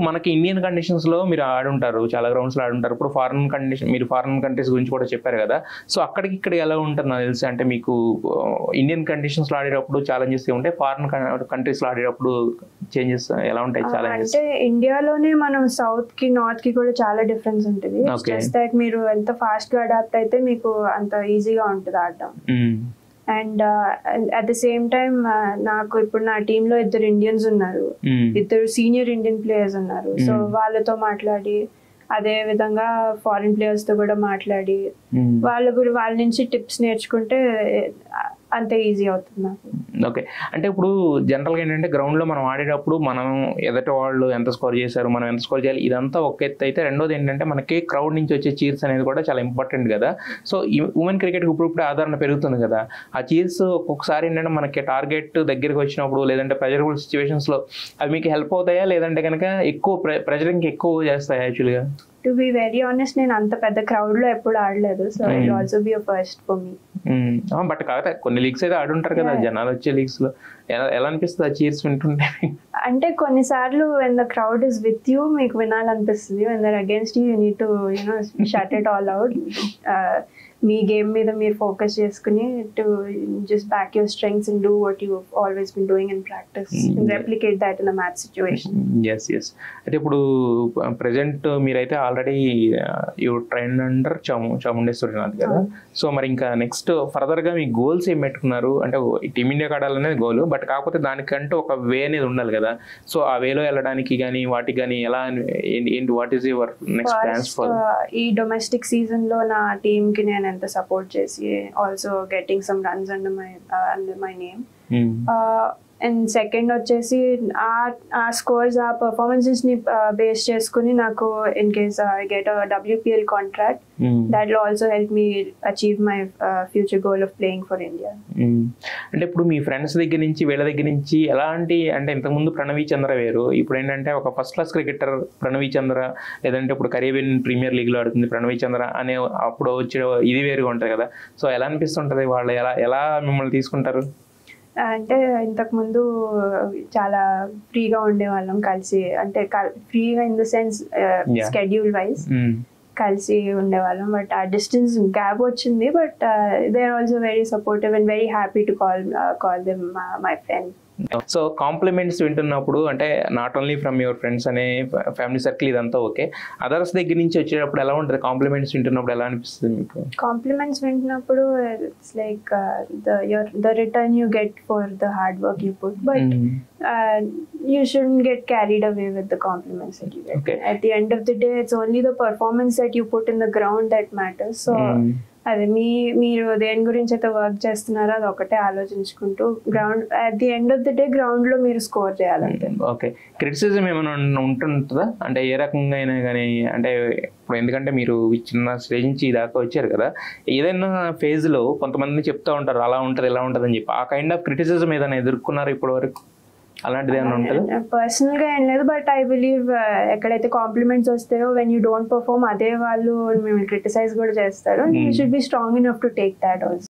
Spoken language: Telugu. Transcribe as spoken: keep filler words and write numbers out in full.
మనకి ఇండియన్ కండిషన్స్లో మీరు ఆడుంటారు, చాలా గ్రౌండ్స్లో ఆడుంటారు. ఇప్పుడు ఫారిన్ కండిషన్ మీరు ఫారిన్ కంట్రీస్ గురించి కూడా చెప్పారు కదా. సో అక్కడికి ఇక్కడ ఎలా ఉంటుంది నాకు తెలిసి, అంటే మీకు ఇండియన్ కండిషన్స్లో ఆడేటప్పుడు ఛాలెంజెస్ ఉంటాయి, ఫారిన్ కంట్రీస్లో ఆడేటప్పుడు చేంజెస్ ఎలా ఉంటాయి ఛాలెంజెస్? అంటే ఇండియాలోనే మనం సౌత్ కి నార్త్ కి కూడా చాలా డిఫరెన్స్ ఉంటుంది. జస్ట్ దట్ మీరు ఎంత ఫాస్ట్ గా అడాప్ట్ అయితే మీకు అంత ఈజీగా ఉంటుంది ఆడడం. And at the same time నాకు ఇప్పుడు నా టీమ్ లో ఇద్దరు ఇండియన్స్ ఉన్నారు, ఇద్దరు సీనియర్ ఇండియన్ ప్లేయర్స్ ఉన్నారు. సో వాళ్ళతో మాట్లాడి, అదే విధంగా ఫారిన్ ప్లేయర్స్ తో కూడా మాట్లాడి వాళ్ళ గురి వాళ్ళ నుంచి టిప్స్ నేర్చుకుంటే అంతే ఈజీ అవుతుంది నాకు. ఓకే, అంటే ఇప్పుడు జనరల్గా ఏంటంటే గ్రౌండ్లో మనం ఆడేటప్పుడు మనం ఎదటి వాళ్ళు ఎంత స్కోర్ చేశారు, మనం ఎంత స్కోర్ చేయాలి, ఇదంతా ఒక ఎత్తు అయితే, రెండోది ఏంటంటే మనకి క్రౌడ్ నుంచి వచ్చే చీర్స్ అనేది కూడా చాలా ఇంపార్టెంట్ కదా. సో ఈ ఉమెన్ క్రికెట్కి ఇప్పుడు ఇప్పుడు ఆదరణ పెరుగుతుంది కదా. ఆ చీర్స్ ఒక్కొక్కసారి ఏంటంటే మనకి టార్గెట్ దగ్గరికి వచ్చినప్పుడు లేదంటే ప్రెజరబుల్ సిచ్యువేషన్స్లో అవి మీకు హెల్ప్ అవుతాయా, లేదంటే కనుక ఎక్కువ ప్రె ప్రెజరింగ్ ఎక్కువ చేస్తాయి యాక్చువల్గా? టు బి వెరీ ఆనెస్ట్, నేను అంత పెద్ద క్రౌడ్ లో ఎప్పుడు ఆడలేదు. So it also be a first for me. But కాకపోతే కొన్ని లీగ్స్ అయితే ఆడుంటారు కదా, జనాలు వచ్చే లీగ్స్ లో ఎలా ఎలా అనిపిస్తుంది ఆ చీర్స్ వింటుంటే? అంటే కొన్నిసార్లు when the crowd is with you మీకు వినాలనిపిస్తుంది, when they're against you you need to you know shut it all out. మీ గేమ్ మీద మీరు ఫోకస్ చేసుకుని to just back your strengths and do what you always been doing in practice, replicate that in a match situation. Yes yes అయితే ఇప్పుడు ప్రెసెంట్ మీరైతే ఆల్రెడీ యూ ట్రైన్ అండర్ చాము చాముండేశ్వరినాథ్ కదా. సో మరి ఇంకా నెక్స్ట్ ఫర్దర్ గా మీ గోల్స్ ఏం పెట్టుకున్నారు? అంటే టీమిండియాకి ఆడాలనేది గోల్, బట్ కాకపోతే దానికంటే ఒక వే అనేది ఉండాలి కదా. సో ఆ వేలో వెళ్ళడానికి కానీ వాటికి కానీ ఎలా ఏంటి, what is your next plans for? ఈ డొమెస్టిక్ సీజన్ లో నా టీమ్ కి నేను ఎంత సపోర్ట్ చేసి, also getting some runs under my under my name. And second వచ్చేసి ఆ స్కోర్స్, ఆ పర్ఫార్మెన్సెస్ ని బేస్ చేసుకుని నాకు in case I get a WPL contract, that will also help me achieve my future goal of playing for India. అంటే ఇప్పుడు మీ ఫ్రెండ్స్ దగ్గర నుంచి వీళ్ళ దగ్గర నుంచి ఎలాంటి, అంటే ఇంతకుముందు ప్రణవి చంద్ర వేరు, ఇప్పుడు ఏంటంటే ఒక first class cricketer Pranavi Chandra, లేదంటే ఇప్పుడు కరేబియన్ ప్రీమియర్ లీగ్ లో ఆడుతుంది ప్రణవి చంద్ర అనే అప్పుడు వచ్చే ఇది వేరుగా ఉంటుంది కదా. సో ఎలా అనిపిస్తుంటది, వాళ్ళు ఎలా ఎలా మిమ్మల్ని తీసుకుంటారు? అంటే ఇంతకు ముందు చాలా ఫ్రీగా ఉండేవాళ్ళం కలిసి, అంటే ఫ్రీగా in the sense schedule wise కలిసి ఉండేవాళ్ళం. బట్ ఆ డిస్టెన్స్ గ్యాప్ వచ్చింది, but they are also very supportive and very happy to call call them my friend. So compliments వింటున్నప్పుడు, అంటే not only from your friends అనే ఫ్యామిలీ సర్కిల్ ఇదంతా ఓకే, అదర్స్ దగ్గర నుంచి వచ్చేటప్పుడు ఎలా ఉంటుంది? కాంప్లిమెంట్స్ వింటున్నప్పుడు ఎలా అనిపిస్తుంది మీకు? కాంప్లిమెంట్స్ వింటున్నప్పుడు it's like the your the return you get for the hard work you put, but you shouldn't get carried away with the compliments that you get. Okay. At the end of the day, it's only the performance that you put in the ground that matters. So అదే మీ మీరు దేని గురించి అయితే వర్క్ చేస్తున్నారో అది ఒకటే ఆలోచించుకుంటూ ground at the end of the day ground లో మీరు స్కోర్ చేయాలంటే. ఓకే, క్రిటిసిజం ఏమైనా ఉంటుందా అంటే ఏ రకంగా అయినా కానీ? అంటే ఇప్పుడు ఎందుకంటే మీరు చిన్న స్టేజ్ నుంచి దాకా వచ్చారు కదా, ఏదైనా ఫేజ్ లో కొంతమంది చెప్తా ఉంటారు అలా ఉంటుంది ఇలా ఉంటుంది అని చెప్పి, ఆ కైండ్ ఆఫ్ క్రిటిసిజం ఏదైనా ఎదుర్కొన్నారు ఇప్పటి వరకు? అలాంటిది ఏమైనా ఉంటుంది? పర్సనల్ గా ఏం లేదు, బట్ ఐ బిలీవ్ ఎక్కడైతే కాంప్లిమెంట్స్ వస్తాయో వెన్ యూ డోంట్ పర్ఫార్మ్ అదే వాళ్ళు మేము క్రిటిసైజ్ కూడా చేస్తారు. You should be strong enough to take that also.